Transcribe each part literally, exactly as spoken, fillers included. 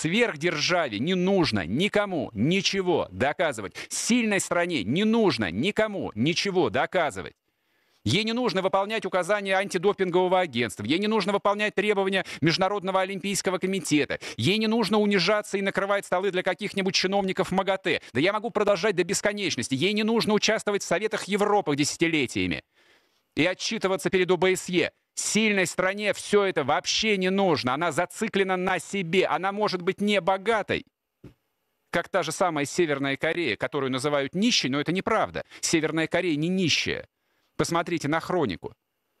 Сверхдержаве не нужно никому ничего доказывать. Сильной стране не нужно никому ничего доказывать. Ей не нужно выполнять указания антидопингового агентства, ей не нужно выполнять требования Международного олимпийского комитета, ей не нужно унижаться и накрывать столы для каких-нибудь чиновников МАГАТЭ. Да я могу продолжать до бесконечности. Ей не нужно участвовать в Советах Европы десятилетиями и отчитываться перед ОБСЕ. Сильной стране все это вообще не нужно. Она зациклена на себе. Она может быть не богатой, как та же самая Северная Корея, которую называют нищей, но это неправда. Северная Корея не нищая. Посмотрите на хронику.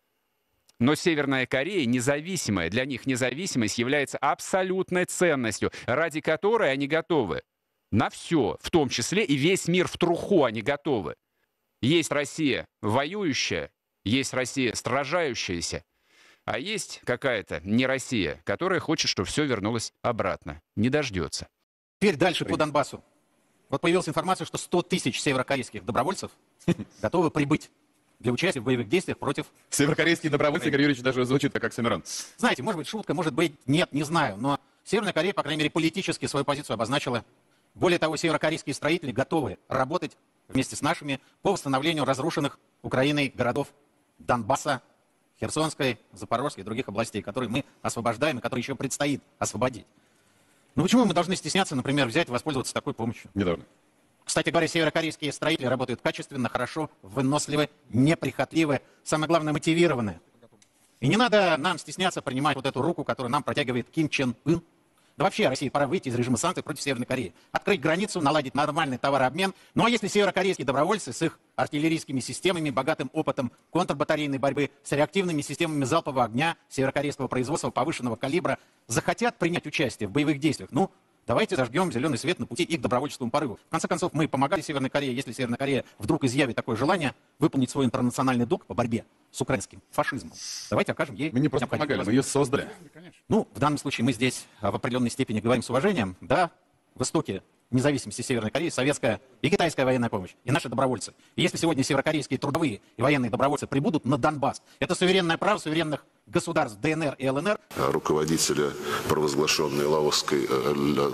Но Северная Корея независимая. Для них независимость является абсолютной ценностью, ради которой они готовы на все, в том числе и весь мир в труху они готовы. Есть Россия воюющая, есть Россия сражающаяся, а есть какая-то не Россия, которая хочет, чтобы все вернулось обратно. Не дождется. Теперь дальше по Донбассу. Вот появилась информация, что сто тысяч северокорейских добровольцев готовы прибыть для участия в боевых действиях против... Северокорейские добровольцы, Игорь Юрьевич, даже звучит как Оксимирон. Знаете, может быть шутка, может быть нет, не знаю, но Северная Корея, по крайней мере, политически свою позицию обозначила. Более того, северокорейские строители готовы работать вместе с нашими по восстановлению разрушенных Украиной городов Донбасса, Херсонской, Запорожской и других областей, которые мы освобождаем и которые еще предстоит освободить. Ну почему мы должны стесняться, например, взять и воспользоваться такой помощью? Не должны. Кстати говоря, северокорейские строители работают качественно, хорошо, выносливы, неприхотливы, самое главное, мотивированы. И не надо нам стесняться принимать вот эту руку, которую нам протягивает Ким Чен Ын. Да вообще России пора выйти из режима санкций против Северной Кореи. Открыть границу, наладить нормальный товарообмен. Ну а если северокорейские добровольцы с их артиллерийскими системами, богатым опытом контрбатарейной борьбы, с реактивными системами залпового огня северокорейского производства повышенного калибра захотят принять участие в боевых действиях, ну, давайте зажгем зеленый свет на пути их к добровольческому порыву. В конце концов, мы помогали Северной Корее, если Северная Корея вдруг изъявит такое желание выполнить свой интернациональный долг по борьбе с украинским фашизмом. Давайте окажем ей... Мы не просто помогали, мы ее создали. Ну, в данном случае мы здесь в определенной степени говорим с уважением. Да, в истоке независимости Северной Кореи советская и китайская военная помощь, и наши добровольцы. И если сегодня северокорейские трудовые и военные добровольцы прибудут на Донбасс, это суверенное право суверенных государств ДНР и ЛНР. Руководителя провозглашенной Лаосской, э,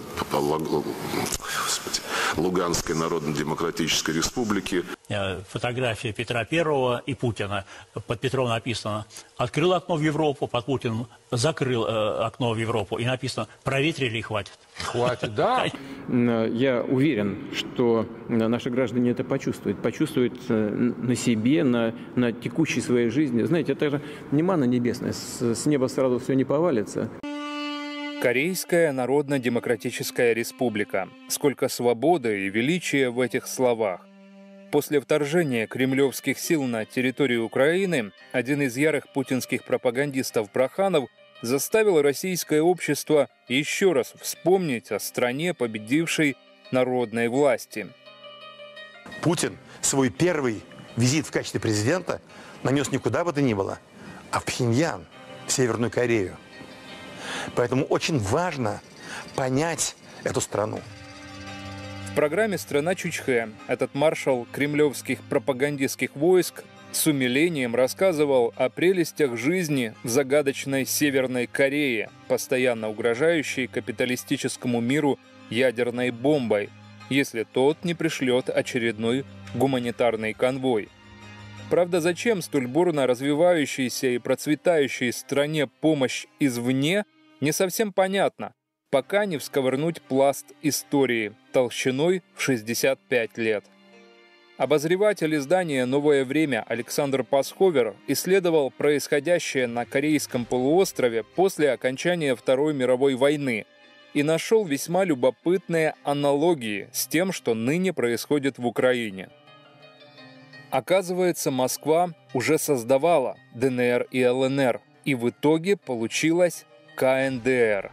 господи, Луганской Народно-Демократической Республики. Фотография Петра Первого и Путина. Под Петром написано: открыл окно в Европу, под Путиным закрыл э, окно в Европу. И написано: проветрили и хватит. Хватит, да. Я уверен, что наши граждане это почувствуют. Почувствуют на себе, на, на текущей своей жизни. Знаете, это же не манна небесная. С, с неба сразу все не повалится. Корейская Народно-Демократическая Республика. Сколько свободы и величия в этих словах. После вторжения кремлевских сил на территорию Украины один из ярых путинских пропагандистов Браханов заставил российское общество еще раз вспомнить о стране, победившей народной власти. Путин свой первый визит в качестве президента нанес не куда бы то ни было, а в Пхеньян, в Северную Корею. Поэтому очень важно понять эту страну. В программе «Страна Чучхе» этот маршал кремлевских пропагандистских войск с умилением рассказывал о прелестях жизни в загадочной Северной Корее, постоянно угрожающей капиталистическому миру ядерной бомбой, если тот не пришлет очередной гуманитарный конвой. Правда, зачем столь бурно развивающейся и процветающей стране помощь извне, не совсем понятно, пока не всковырнуть пласт истории толщиной в шестьдесят пять лет. Обозреватель издания «Новое время» Александр Пасховер исследовал происходящее на Корейском полуострове после окончания Второй мировой войны и нашел весьма любопытные аналогии с тем, что ныне происходит в Украине. Оказывается, Москва уже создавала ДНР и ЛНР, и в итоге получилась КНДР.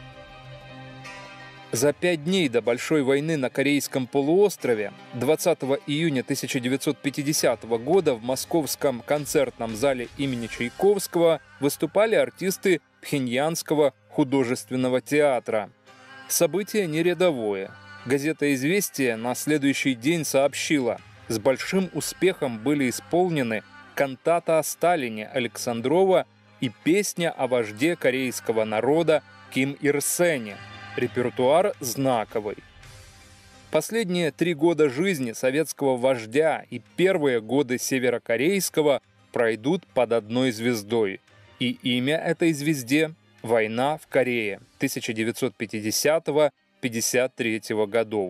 За пять дней до Большой войны на Корейском полуострове двадцатого июня тысяча девятьсот пятидесятого года в московском концертном зале имени Чайковского выступали артисты Пхеньянского художественного театра. Событие не рядовое. Газета «Известия» на следующий день сообщила: с большим успехом были исполнены кантата о Сталине Александрова и песня о вожде корейского народа Ким Ир Сене. репертуар знаковый. Последние три года жизни советского вождя и первые годы северокорейского пройдут под одной звездой. И имя этой звезде – «Война в Корее» тысяча девятьсот пятидесятого — пятьдесят третьего годов.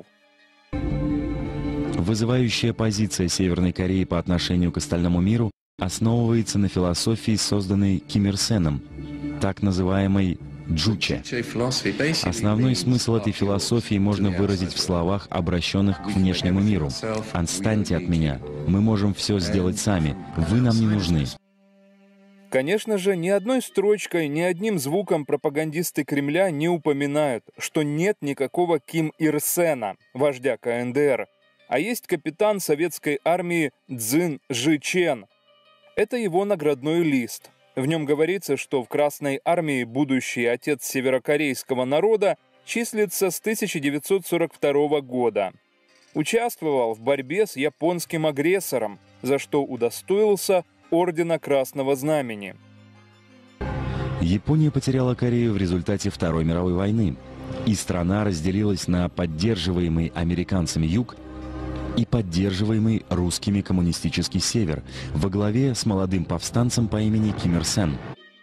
Вызывающая позиция Северной Кореи по отношению к остальному миру основывается на философии, созданной Ким Ир Сеном, так называемой Джуче. Основной смысл этой философии можно выразить в словах, обращенных к внешнему миру. «Отстаньте от меня, мы можем все сделать сами, вы нам не нужны». Конечно же, ни одной строчкой, ни одним звуком пропагандисты Кремля не упоминают, что нет никакого Ким Ир Сена, вождя ка эн дэ эр, а есть капитан советской армии Цзин Жичен. Это его наградной лист. В нем говорится, что в Красной армии будущий отец северокорейского народа числится с тысяча девятьсот сорок второго года. Участвовал в борьбе с японским агрессором, за что удостоился Ордена Красного Знамени. Япония потеряла Корею в результате Второй мировой войны, и страна разделилась на поддерживаемый американцами юг и поддерживаемый русскими коммунистический север во главе с молодым повстанцем по имени Ким Ир Сен.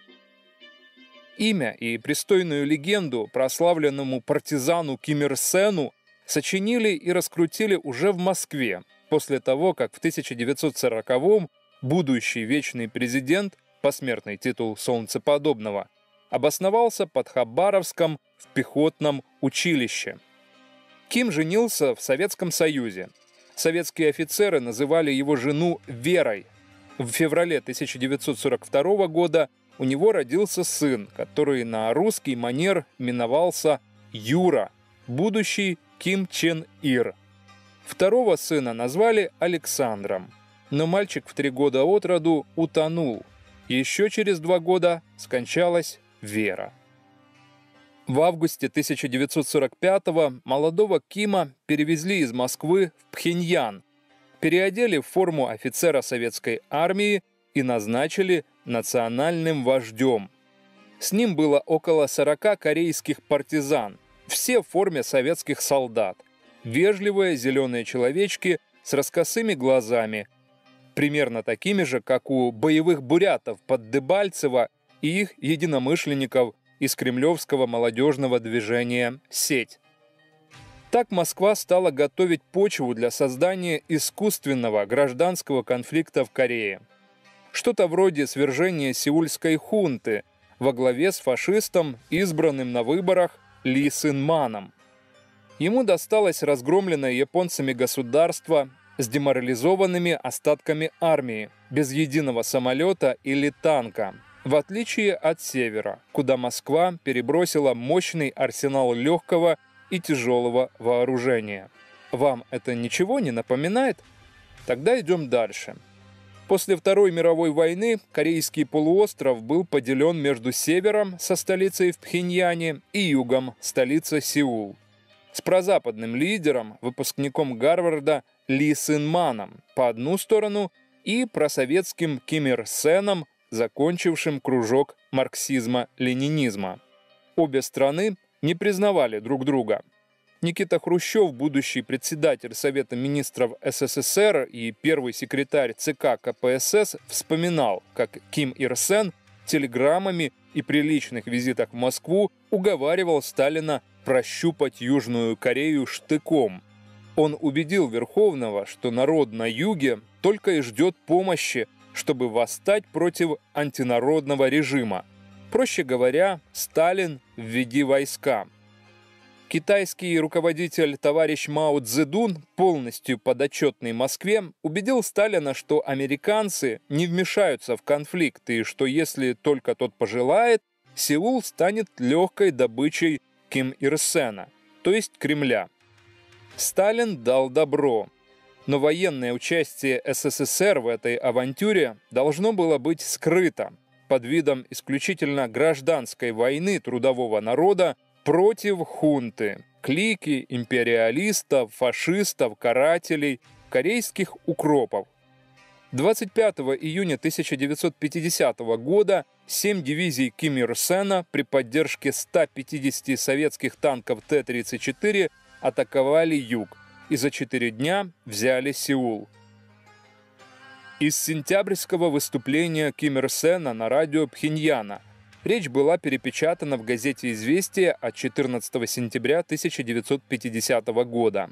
Имя и пристойную легенду прославленному партизану Ким Ир Сену сочинили и раскрутили уже в Москве, после того, как в тысяча девятьсот сороковом будущий вечный президент, посмертный титул солнцеподобного, обосновался под Хабаровском в пехотном училище. Ким женился в Советском Союзе. Советские офицеры называли его жену Верой. В феврале тысяча девятьсот сорок второго года у него родился сын, который на русский манер именовался Юра, будущий Ким Чен Ир. Второго сына назвали Александром, но мальчик в три года от роду утонул. Еще через два года скончалась Вера. В августе тысяча девятьсот сорок пятого молодого Кима перевезли из Москвы в Пхеньян, переодели в форму офицера советской армии и назначили национальным вождем. С ним было около сорока корейских партизан, все в форме советских солдат, вежливые зеленые человечки с раскосыми глазами, примерно такими же, как у боевых бурятов под Дебальцево и их единомышленников из кремлевского молодежного движения «Сеть». Так Москва стала готовить почву для создания искусственного гражданского конфликта в Корее. Что-то вроде свержения сеульской хунты во главе с фашистом, избранным на выборах Ли Сын Маном. Ему досталось разгромленное японцами государство с деморализованными остатками армии, без единого самолета или танка, в отличие от севера, куда Москва перебросила мощный арсенал легкого и тяжелого вооружения. Вам это ничего не напоминает? Тогда идем дальше. После Второй мировой войны Корейский полуостров был поделен между севером со столицей в Пхеньяне и югом, столица Сеул, с прозападным лидером, выпускником Гарварда Ли Сын Маном по одну сторону и просоветским Ким Ир Сеном, закончившим кружок марксизма-ленинизма. Обе страны не признавали друг друга. Никита Хрущев, будущий председатель Совета министров эс эс эс эр и первый секретарь ЦК ка пэ эс эс, вспоминал, как Ким Ир Сен телеграммами и при личных визитах в Москву уговаривал Сталина прощупать Южную Корею штыком. Он убедил Верховного, что народ на юге только и ждет помощи, чтобы восстать против антинародного режима. Проще говоря, Сталин, введи войска. Китайский руководитель товарищ Мао Цзэдун, полностью подотчетный Москве, убедил Сталина, что американцы не вмешаются в конфликт и что если только тот пожелает, Сеул станет легкой добычей Ким Ир Сена, то есть Кремля. Сталин дал добро. Но военное участие эс эс эс эр в этой авантюре должно было быть скрыто под видом исключительно гражданской войны трудового народа против хунты, клики империалистов, фашистов, карателей, корейских укропов. двадцать пятого июня тысяча девятьсот пятидесятого года семь дивизий Ким Ир Сена при поддержке ста пятидесяти советских танков Т тридцать четыре атаковали юг и за четыре дня взяли Сеул. Из сентябрьского выступления Ким Ир Сена на радио Пхеньяна речь была перепечатана в газете «Известия» от четырнадцатого сентября тысяча девятьсот пятидесятого года.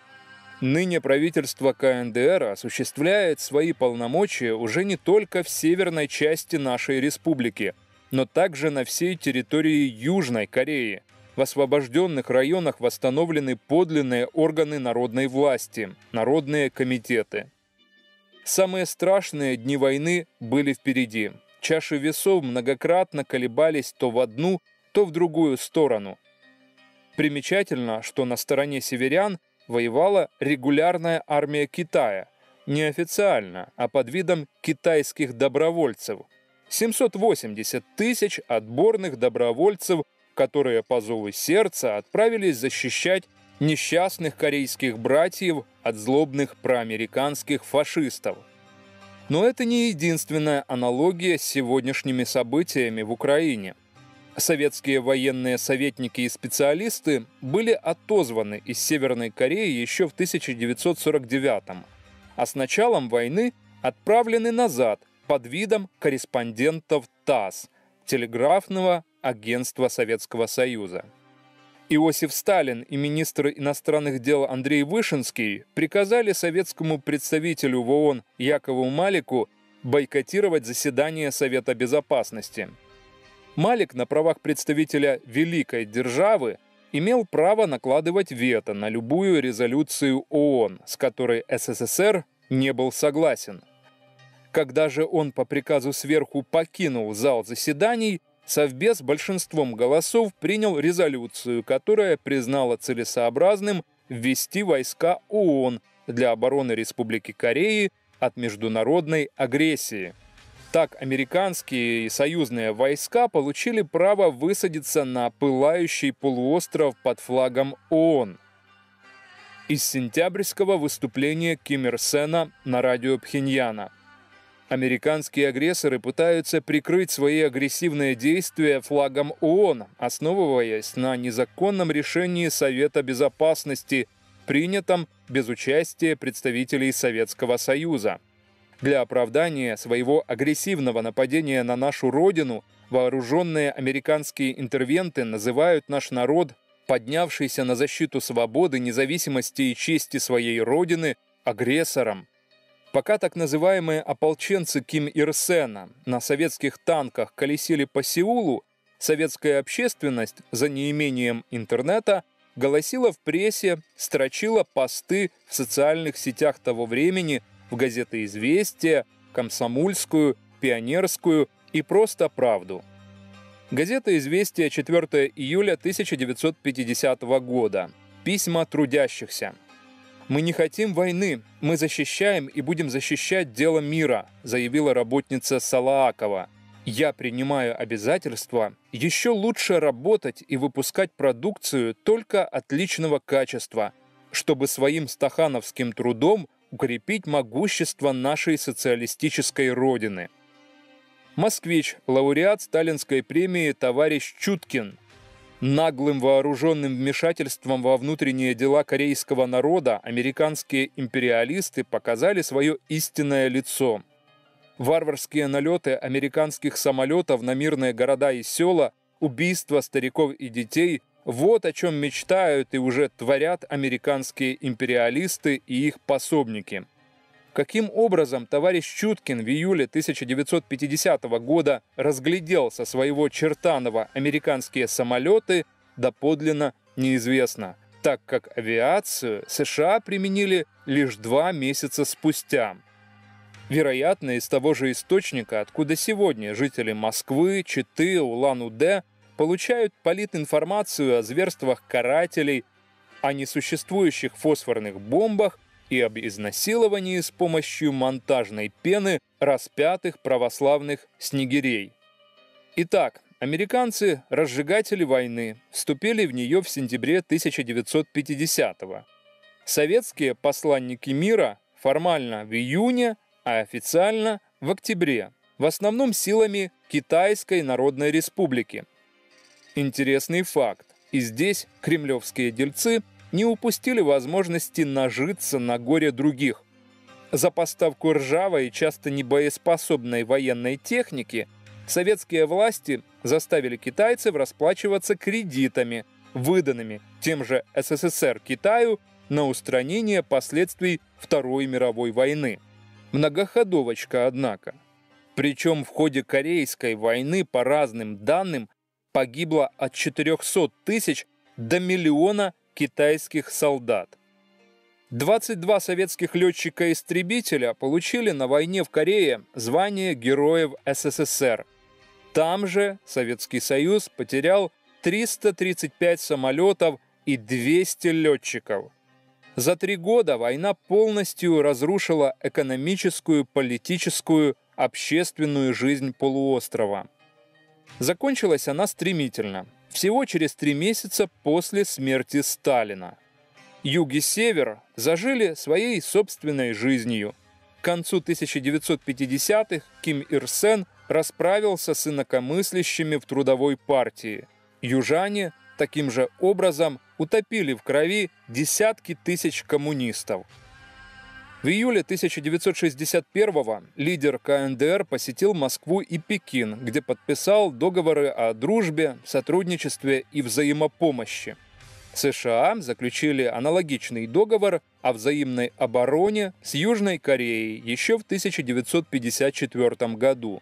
Ныне правительство Ка Эн Дэ Эр осуществляет свои полномочия уже не только в северной части нашей республики, но также на всей территории Южной Кореи. В освобожденных районах восстановлены подлинные органы народной власти, народные комитеты. Самые страшные дни войны были впереди. Чаши весов многократно колебались то в одну, то в другую сторону. Примечательно, что на стороне северян воевала регулярная армия Китая, неофициально, а под видом китайских добровольцев. семьсот восемьдесят тысяч отборных добровольцев, которые по зову сердца отправились защищать несчастных корейских братьев от злобных проамериканских фашистов. Но это не единственная аналогия с сегодняшними событиями в Украине. Советские военные советники и специалисты были отозваны из Северной Кореи еще в тысяча девятьсот сорок девятом, а с началом войны отправлены назад под видом корреспондентов ТАСС, телеграфного агентства Советского Союза. Иосиф Сталин и министр иностранных дел Андрей Вышинский приказали советскому представителю в ООН Якову Малику бойкотировать заседание Совета Безопасности. Малик на правах представителя великой державы имел право накладывать вето на любую резолюцию ООН, с которой Эс Эс Эс Эр не был согласен. Когда же он по приказу сверху покинул зал заседаний, Совбез большинством голосов принял резолюцию, которая признала целесообразным ввести войска ООН для обороны Республики Кореи от международной агрессии. Так, американские и союзные войска получили право высадиться на пылающий полуостров под флагом ООН. Из сентябрьского выступления Ким Ир Сена на радио Пхеньяна. Американские агрессоры пытаются прикрыть свои агрессивные действия флагом ООН, основываясь на незаконном решении Совета Безопасности, принятом без участия представителей Советского Союза. Для оправдания своего агрессивного нападения на нашу родину вооруженные американские интервенты называют наш народ, поднявшийся на защиту свободы, независимости и чести своей родины, агрессором. Пока так называемые ополченцы Ким Ир Сена на советских танках колесили по Сеулу, советская общественность, за неимением интернета, голосила в прессе, строчила посты в социальных сетях того времени, в газеты «Известия», «Комсомольскую», «Пионерскую» и просто «Правду». Газета «Известия», четвёртого июля тысяча девятьсот пятидесятого года. Письма трудящихся. «Мы не хотим войны, мы защищаем и будем защищать дело мира», заявила работница Салаакова. «Я принимаю обязательство еще лучше работать и выпускать продукцию только отличного качества, чтобы своим стахановским трудом укрепить могущество нашей социалистической родины». Москвич, лауреат сталинской премии товарищ Чуткин. Наглым вооруженным вмешательством во внутренние дела корейского народа американские империалисты показали свое истинное лицо. Варварские налеты американских самолетов на мирные города и села, убийства стариков и детей – вот о чем мечтают и уже творят американские империалисты и их пособники. Каким образом товарищ Чуткин в июле тысяча девятьсот пятидесятого года разглядел со своего Чертанова американские самолеты, доподлинно неизвестно, так как авиацию США применили лишь два месяца спустя. Вероятно, из того же источника, откуда сегодня жители Москвы, Читы, Улан-Удэ получают политинформацию о зверствах карателей, о несуществующих фосфорных бомбах и об изнасиловании с помощью монтажной пены распятых православных снегирей. Итак, американцы, разжигатели войны, вступили в нее в сентябре тысяча девятьсот пятидесятого. Советские посланники мира формально в июне а официально в октябре, в основном силами Китайской Народной Республики. Интересный факт. И здесь кремлевские дельцы не упустили возможности нажиться на горе других. За поставку ржавой и часто небоеспособной военной техники советские власти заставили китайцев расплачиваться кредитами, выданными тем же СССР Китаю на устранение последствий Второй мировой войны. Многоходовочка, однако. Причем в ходе Корейской войны, по разным данным, погибло от четырёхсот тысяч до миллиона китайских солдат. двадцать два советских летчика-истребителя получили на войне в Корее звание Героев СССР. Там же Советский Союз потерял триста тридцать пять самолетов и двести летчиков. За три года война полностью разрушила экономическую, политическую, общественную жизнь полуострова. Закончилась она стремительно, всего через три месяца после смерти Сталина. Юг и Север зажили своей собственной жизнью. К концу тысяча девятьсот пятидесятых Ким Ир Сен расправился с инакомыслящими в Трудовой партии. Южане таким же образом утопили в крови десятки тысяч коммунистов. В июле тысяча девятьсот шестьдесят первого лидер ка эн дэ эр посетил Москву и Пекин, где подписал договоры о дружбе, сотрудничестве и взаимопомощи. США заключили аналогичный договор о взаимной обороне с Южной Кореей еще в тысяча девятьсот пятьдесят четвёртом году.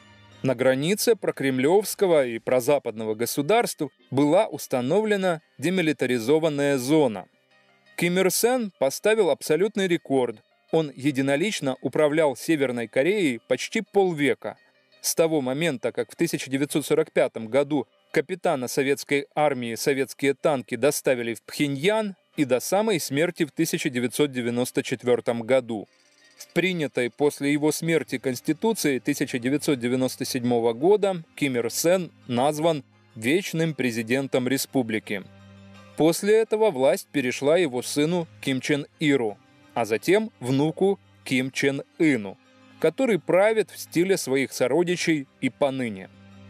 На границе прокремлевского и прозападного государств была установлена демилитаризованная зона. Ким Ир Сен поставил абсолютный рекорд. Он единолично управлял Северной Кореей почти полвека. С того момента, как в тысяча девятьсот сорок пятом году капитана советской армии советские танки доставили в Пхеньян, и до самой смерти в тысяча девятьсот девяносто четвёртом году. В принятой после его смерти Конституции тысяча девятьсот девяносто седьмого года Ким Ир Сен назван вечным президентом республики. После этого власть перешла его сыну Ким Чен Иру, а затем внуку Ким Чен Ыну, который правит в стиле своих сородичей и поныне.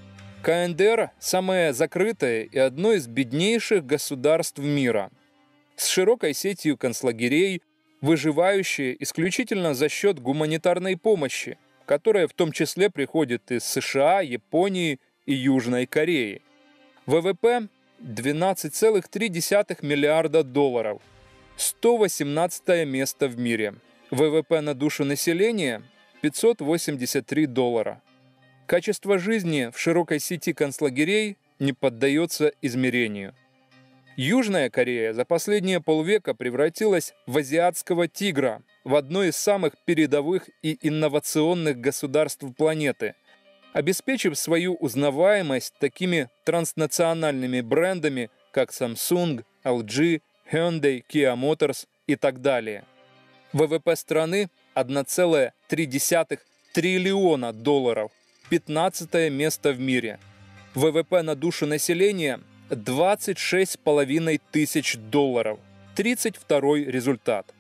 ка эн дэ эр – самое закрытое и одно из беднейших государств мира, с широкой сетью концлагерей, выживающее исключительно за счет гуманитарной помощи, которая в том числе приходит из США, Японии и Южной Кореи. вэ вэ пэ – двенадцать целых три десятых миллиарда долларов, сто восемнадцатое место в мире. вэ вэ пэ на душу населения – пятьсот восемьдесят три доллара. Качество жизни в широкой сети концлагерей не поддается измерению. Южная Корея за последние полвека превратилась в азиатского тигра, в одно из самых передовых и инновационных государств планеты, обеспечив свою узнаваемость такими транснациональными брендами, как Samsung, эл джи, Hyundai, Kia Motors и так далее. вэ вэ пэ страны – одна целая три десятых триллиона долларов, пятнадцатое место в мире. вэ вэ пэ на душу населения – двадцать шесть с половиной тысяч долларов, тридцать второй результат.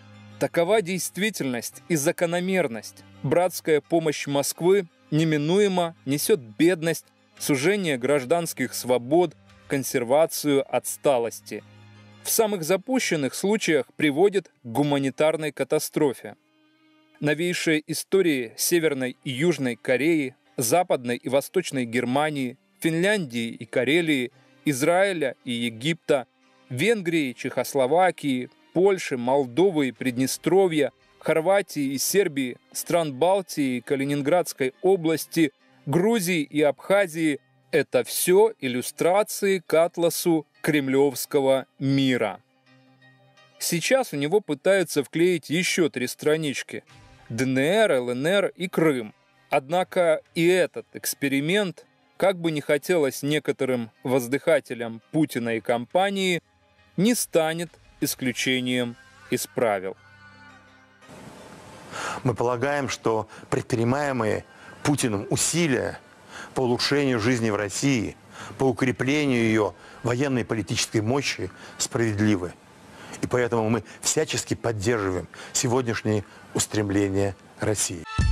Такова действительность и закономерность. Братская помощь Москвы неминуемо несет бедность, сужение гражданских свобод, консервацию отсталости. В самых запущенных случаях приводит к гуманитарной катастрофе. Новейшие истории Северной и Южной Кореи, Западной и Восточной Германии, Финляндии и Карелии, Израиля и Египта, Венгрии, Чехословакии, Польши, Молдовы и Приднестровья, Хорватии и Сербии, стран Балтии, Калининградской области, Грузии и Абхазии – это все иллюстрации к атласу кремлевского мира. Сейчас у него пытаются вклеить еще три странички – дэ эн эр, эл эн эр и Крым. Однако и этот эксперимент, как бы ни хотелось некоторым воздыхателям Путина и компании, не станет исключением из правил. Мы полагаем, что предпринимаемые Путиным усилия по улучшению жизни в России, по укреплению ее военной и политической мощи справедливы. И поэтому мы всячески поддерживаем сегодняшние устремления России.